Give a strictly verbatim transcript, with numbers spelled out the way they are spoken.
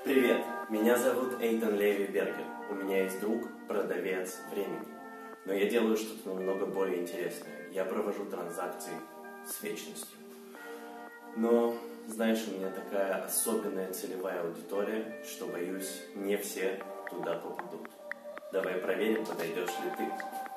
Привет, меня зовут Эйтан Леви Бергер. У меня есть друг, продавец времени. Но я делаю что-то намного более интересное. Я провожу транзакции с вечностью. Но, знаешь, у меня такая особенная целевая аудитория, что, боюсь, не все туда попадут. Давай проверим, подойдешь ли ты.